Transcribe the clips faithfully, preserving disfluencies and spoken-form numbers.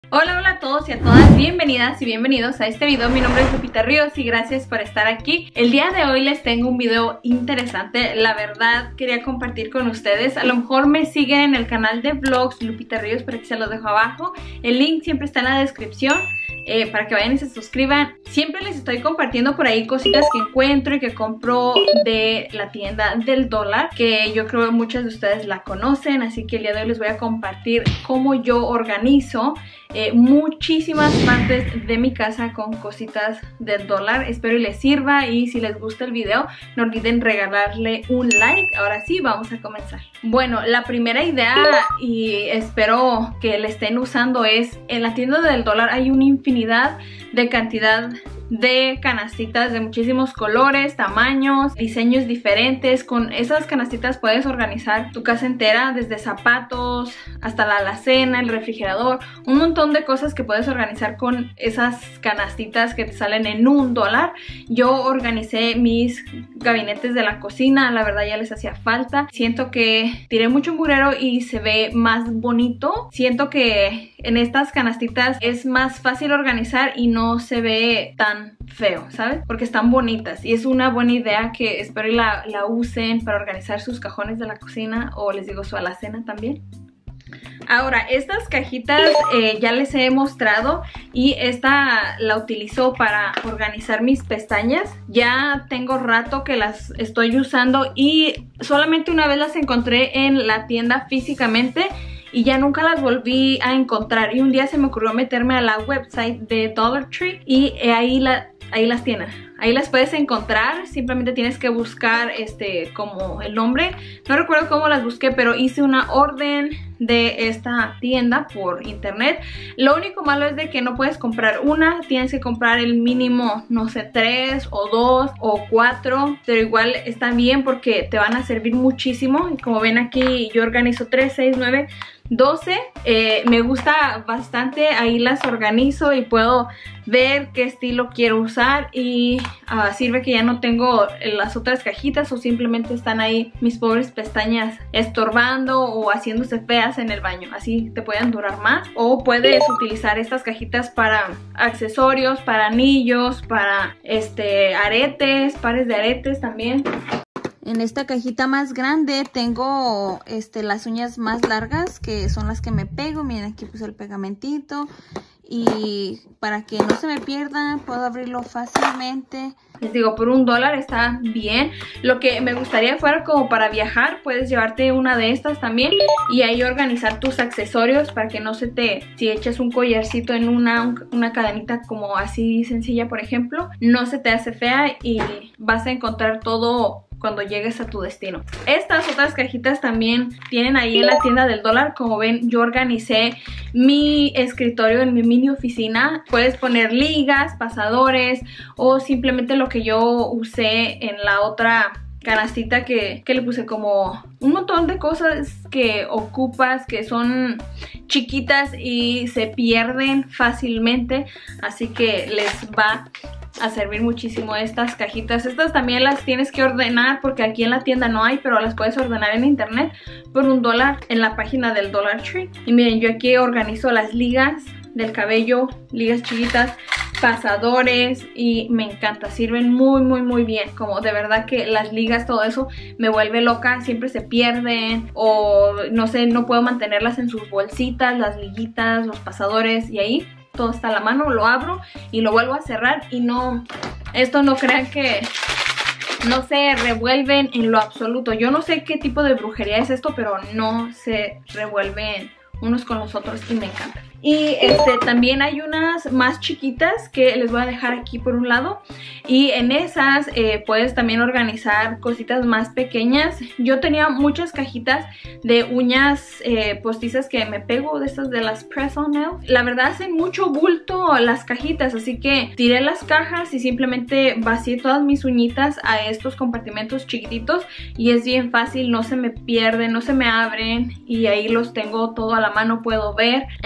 Hola, hola a todos y a todas, bienvenidas y bienvenidos a este video. Mi nombre es Lupita Ríos y gracias por estar aquí. El día de hoy les tengo un video interesante, la verdad quería compartir con ustedes. A lo mejor me siguen en el canal de vlogs Lupita Ríos, por aquí se los dejo abajo. El link siempre está en la descripción. Eh, para que vayan y se suscriban. Siempre les estoy compartiendo por ahí cositas que encuentro y que compro de la tienda del dólar, que yo creo que muchas de ustedes la conocen, así que el día de hoy les voy a compartir cómo yo organizo eh, muchísimas partes de mi casa con cositas del dólar. Espero y les sirva, y si les gusta el video no olviden regalarle un like. Ahora sí, vamos a comenzar. Bueno, la primera idea, y espero que la estén usando, es en la tienda del dólar hay un infinidad de cantidad de canastitas de muchísimos colores, tamaños, diseños diferentes. Con esas canastitas puedes organizar tu casa entera, desde zapatos hasta la alacena, el refrigerador, un montón de cosas que puedes organizar con esas canastitas que te salen en un dólar. Yo organicé mis gabinetes de la cocina, la verdad ya les hacía falta. Siento que tiré mucho murero y se ve más bonito. Siento que en estas canastitas es más fácil organizar y no se ve tan feo, ¿sabes? Porque están bonitas y es una buena idea que espero y la, la usen para organizar sus cajones de la cocina, o les digo su alacena también. Ahora, estas cajitas eh, ya les he mostrado, y esta la utilizo para organizar mis pestañas. Ya tengo rato que las estoy usando y solamente una vez las encontré en la tienda físicamente y ya nunca las volví a encontrar. Y un día se me ocurrió meterme a la website de Dollar Tree y ahí, la, ahí las tienen. Ahí las puedes encontrar, simplemente tienes que buscar este como el nombre. No recuerdo cómo las busqué, pero hice una orden de esta tienda por internet. Lo único malo es de que no puedes comprar una, tienes que comprar el mínimo, no sé, tres o dos o cuatro, pero igual están bien porque te van a servir muchísimo. Y como ven aquí, yo organizo tres, seis, nueve, doce. Eh, me gusta bastante, ahí las organizo y puedo ver qué estilo quiero usar, y uh, sirve que ya no tengo las otras cajitas o simplemente están ahí mis pobres pestañas estorbando o haciéndose feas en el baño. Así te pueden durar más. O puedes utilizar estas cajitas para accesorios, para anillos, para este aretes, pares de aretes también. En esta cajita más grande tengo este, las uñas más largas, que son las que me pego. Miren, aquí puse el pegamentito. Y para que no se me pierdan, puedo abrirlo fácilmente. Les digo, por un dólar está bien. Lo que me gustaría fuera como para viajar, puedes llevarte una de estas también y ahí organizar tus accesorios para que no se te... Si echas un collarcito en una, una cadenita como así sencilla, por ejemplo, no se te hace fea y vas a encontrar todo cuando llegues a tu destino. Estas otras cajitas también tienen ahí en la tienda del dólar. Como ven, yo organicé mi escritorio en mi mini oficina. Puedes poner ligas, pasadores o simplemente lo que yo usé en la otra canastita que, que le puse como un montón de cosas que ocupas, que son chiquitas y se pierden fácilmente, así que les va a servir muchísimo estas cajitas. Estas también las tienes que ordenar porque aquí en la tienda no hay, pero las puedes ordenar en internet por un dólar en la página del Dollar Tree. Y miren, yo aquí organizo las ligas del cabello, ligas chiquitas, pasadores, y me encanta, sirven muy muy muy bien. Como de verdad que las ligas, todo eso me vuelve loca, siempre se pierden o no sé, no puedo mantenerlas en sus bolsitas, las liguitas, los pasadores, y ahí todo está a la mano, lo abro y lo vuelvo a cerrar y no, esto no crean que no se revuelven en lo absoluto. Yo no sé qué tipo de brujería es esto, pero no se revuelven unos con los otros y me encanta. Y este, también hay unas más chiquitas que les voy a dejar aquí por un lado. Y en esas eh, puedes también organizar cositas más pequeñas. Yo tenía muchas cajitas de uñas eh, postizas que me pego, de estas de las press-on nails. La verdad hacen mucho bulto las cajitas, así que tiré las cajas y simplemente vacié todas mis uñitas a estos compartimentos chiquititos. Y es bien fácil, no se me pierden, no se me abren. Y ahí los tengo todo a la mano, puedo ver. En la tienda de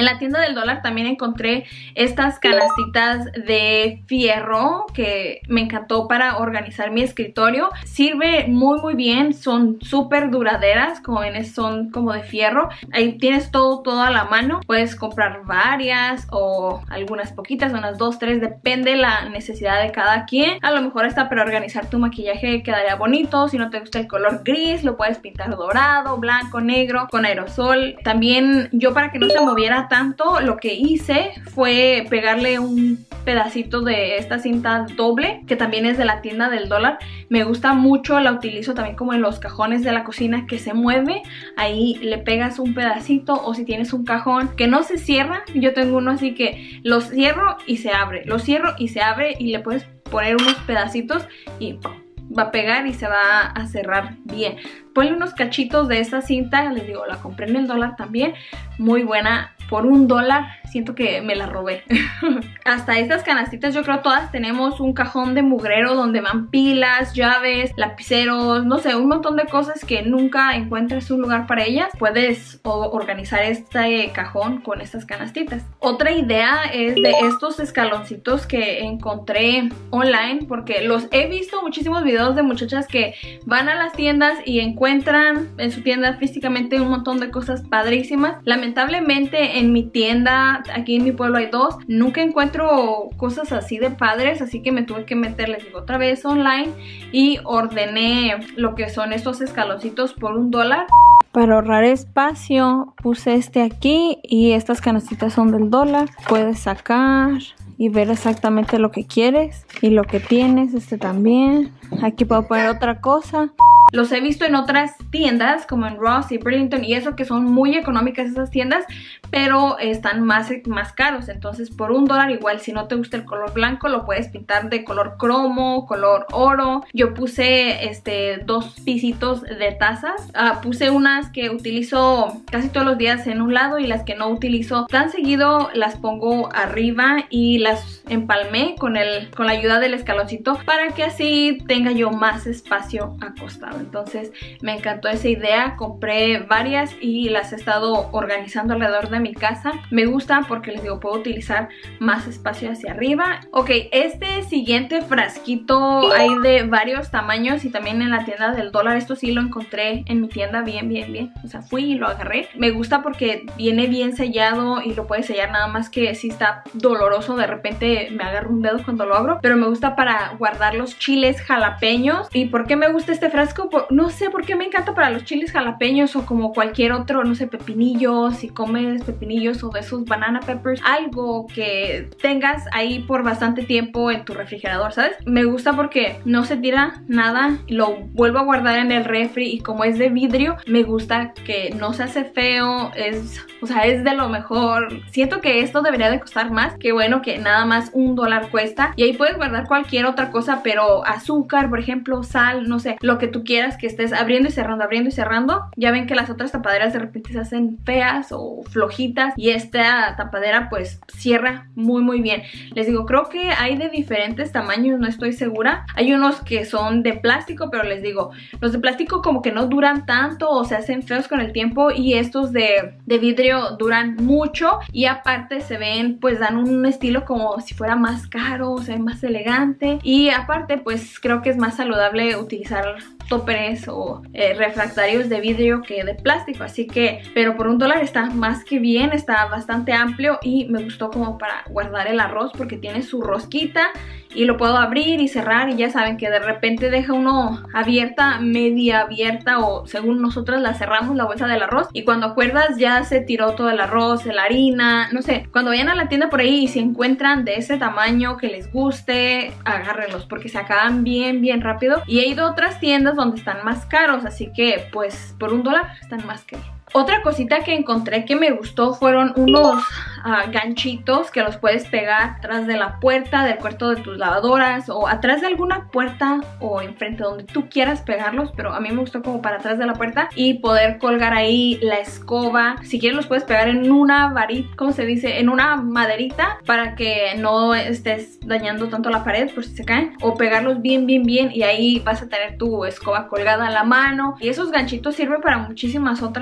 del dólar también encontré estas canastitas de fierro que me encantó para organizar mi escritorio. Sirve muy muy bien, son súper duraderas, como ven son como de fierro. Ahí tienes todo, todo a la mano. Puedes comprar varias o algunas poquitas, unas dos, tres, depende de la necesidad de cada quien. A lo mejor hasta para organizar tu maquillaje quedaría bonito. Si no te gusta el color gris, lo puedes pintar dorado, blanco, negro, con aerosol. También yo, para que no se moviera tanto, lo que hice fue pegarle un pedacito de esta cinta doble, que también es de la tienda del dólar. Me gusta mucho, la utilizo también como en los cajones de la cocina que se mueve. Ahí le pegas un pedacito, o si tienes un cajón que no se cierra, yo tengo uno así que lo cierro y se abre, lo cierro y se abre, y le puedes poner unos pedacitos y va a pegar y se va a cerrar bien. Ponle unos cachitos de esta cinta, les digo, la compré en el dólar también, muy buena, por un dólar, siento que me la robé. Hasta estas canastitas yo creo todas tenemos un cajón de mugrero donde van pilas, llaves, lapiceros, no sé, un montón de cosas que nunca encuentras un lugar para ellas. Puedes organizar este cajón con estas canastitas. Otra idea es de estos escaloncitos que encontré online, porque los he visto muchísimos videos de muchachas que van a las tiendas y encuentran en su tienda físicamente un montón de cosas padrísimas. Lamentablemente en mi tienda, aquí en mi pueblo hay dos, nunca encuentro cosas así de padres, así que me tuve que meter, les digo, otra vez online y ordené lo que son estos escaloncitos por un dólar. Para ahorrar espacio puse este aquí, y estas canastitas son del dólar. Puedes sacar y ver exactamente lo que quieres y lo que tienes. Este también. Aquí puedo poner otra cosa. Los he visto en otras tiendas como en Ross y Burlington y eso, que son muy económicas esas tiendas, pero están más, más caros. Entonces por un dólar igual, si no te gusta el color blanco, lo puedes pintar de color cromo, color oro. Yo puse este dos pisitos de tazas. Uh, puse unas que utilizo casi todos los días en un lado y las que no utilizo tan seguido las pongo arriba y las empalmé con, el, con la ayuda del escaloncito para que así tenga yo más espacio acostado. Entonces me encantó esa idea, compré varias y las he estado organizando alrededor de mi casa. Me gusta porque les digo, puedo utilizar más espacio hacia arriba. Ok, este siguiente frasquito hay de varios tamaños y también en la tienda del dólar. Esto sí lo encontré en mi tienda bien, bien, bien. O sea, fui y lo agarré. Me gusta porque viene bien sellado y lo puedes sellar, nada más que sí está doloroso. De repente me agarro un dedo cuando lo abro, pero me gusta para guardar los chiles jalapeños. ¿Y por qué me gusta este frasco? Por, no sé por qué me encanta para los chiles jalapeños o como cualquier otro, no sé, pepinillos. Si comes pepinillos o de esos banana peppers, algo que tengas ahí por bastante tiempo en tu refrigerador, ¿sabes? Me gusta porque no se tira nada, lo vuelvo a guardar en el refri y como es de vidrio, me gusta que no se hace feo, es, o sea, es de lo mejor. Siento que esto debería de costar más, que bueno que nada más un dólar cuesta y ahí puedes guardar cualquier otra cosa, pero azúcar, por ejemplo, sal, no sé, lo que tú quieras que estés abriendo y cerrando, abriendo y cerrando. Ya ven que las otras tapaderas de repente se hacen feas o flojitas y esta tapadera pues cierra muy muy bien. Les digo, creo que hay de diferentes tamaños, no estoy segura. Hay unos que son de plástico, pero les digo, los de plástico como que no duran tanto o se hacen feos con el tiempo, y estos de, de vidrio duran mucho y aparte se ven, pues dan un estilo como si fuera más caro, se ve más elegante, y aparte pues creo que es más saludable utilizar tóperes o eh, refractarios de vidrio que de plástico, así que, pero por un dólar está más que bien, está bastante amplio y me gustó como para guardar el arroz porque tiene su rosquita y lo puedo abrir y cerrar, y ya saben que de repente deja uno abierta, media abierta, o según nosotros la cerramos la bolsa del arroz y cuando acuerdas ya se tiró todo el arroz, la harina, no sé. Cuando vayan a la tienda por ahí y se encuentran de ese tamaño que les guste, agárrenlos porque se acaban bien bien rápido, y he ido a otras tiendas donde están más caros, así que pues por un dólar están más que bien. Otra cosita que encontré que me gustó fueron unos uh, ganchitos que los puedes pegar atrás de la puerta, del cuarto de tus lavadoras o atrás de alguna puerta o enfrente, donde tú quieras pegarlos, pero a mí me gustó como para atrás de la puerta y poder colgar ahí la escoba. Si quieres los puedes pegar en una varita, ¿cómo se dice? En una maderita para que no estés dañando tanto la pared por si se caen, o pegarlos bien bien bien y ahí vas a tener tu escoba colgada a la mano. Y esos ganchitos sirven para muchísimas otras cosas.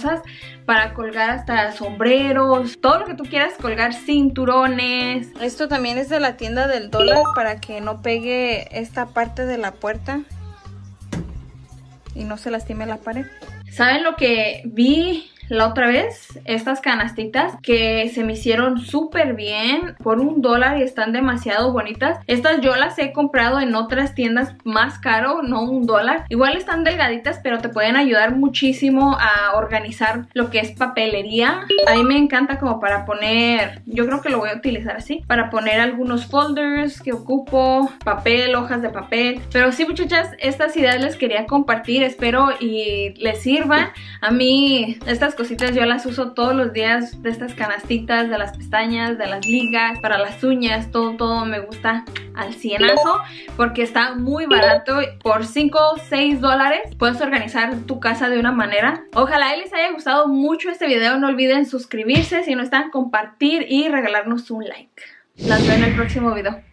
cosas para colgar hasta sombreros, todo lo que tú quieras colgar, cinturones. Esto también es de la tienda del dólar para que no pegue esta parte de la puerta y no se lastime la pared. ¿Saben lo que vi la otra vez? Estas canastitas que se me hicieron súper bien por un dólar y están demasiado bonitas. Estas yo las he comprado en otras tiendas más caro, no un dólar. Igual están delgaditas, pero te pueden ayudar muchísimo a organizar lo que es papelería. A mí me encanta como para poner, yo creo que lo voy a utilizar así, para poner algunos folders que ocupo, papel, hojas de papel. Pero sí, muchachas, estas ideas les quería compartir, espero y les sirvan. A mí estas cositas yo las uso todos los días, de estas canastitas, de las pestañas, de las ligas, para las uñas, todo, todo me gusta al cienazo porque está muy barato. Por cinco o seis dólares puedes organizar tu casa de una manera. Ojalá les haya gustado mucho este video. No olviden suscribirse, si no están, compartir y regalarnos un like. Las veo en el próximo video.